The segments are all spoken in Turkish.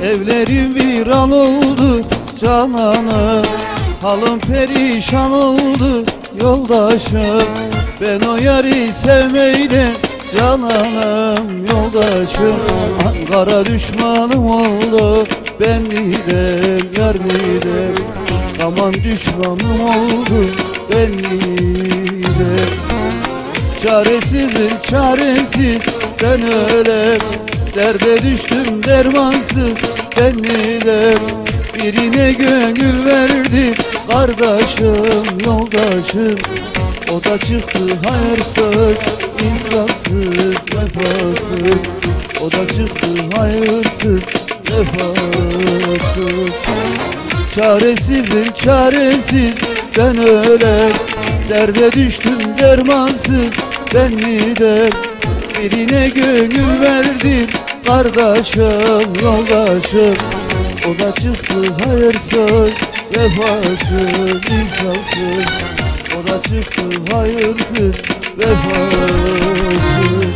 Evlerim viran oldu cananım, halım perişan oldu yoldaşım. Ben o yari sevmeydim cananım yoldaşım. Ankara düşmanım oldu ben Nidem yar Nidem. Aman düşmanım oldu ben Nidem. Çaresizim çaresiz ben ölem, derde düştüm dermansız ben Nidem. Birine gönül verdim kardeşim yoldaşım, o da çıktı hayırsız, insafsız, vefasız. O da çıktı hayırsız, vefasız. Çaresizim çaresiz ben ölem, derde düştüm dermansız ben Nidem. Birine gönül verdim kardeşim yoldaşım, o da çıktı hayırsız, vefasız, insafsız. O da çıktı hayırsız, vefasız.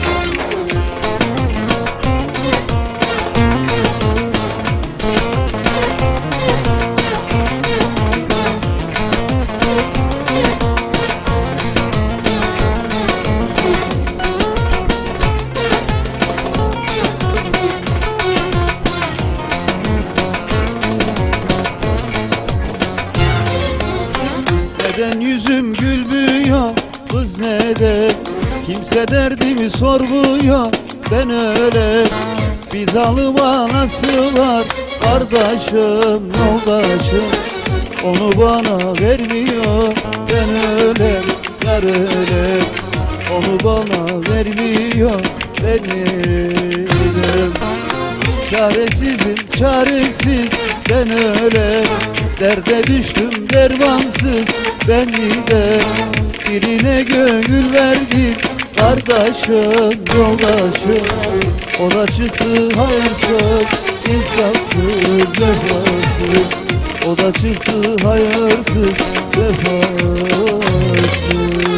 Neden yüzüm gülmüyor kız neden? Kimse derdimi sormuyor ben öyle. Bir zalim anası var kardeşim yoldaşım, onu bana vermiyor ben öyle yar öyle. Onu bana vermiyor ben öyle. Çaresizim çaresiz ben öyle, derde düştüm dermansız ben Nidem. Birine gönül verdim kardeşim yoldaşım, o da çıktı hayırsız, insafsız, vefasız. O da çıktı hayırsız, vefasız.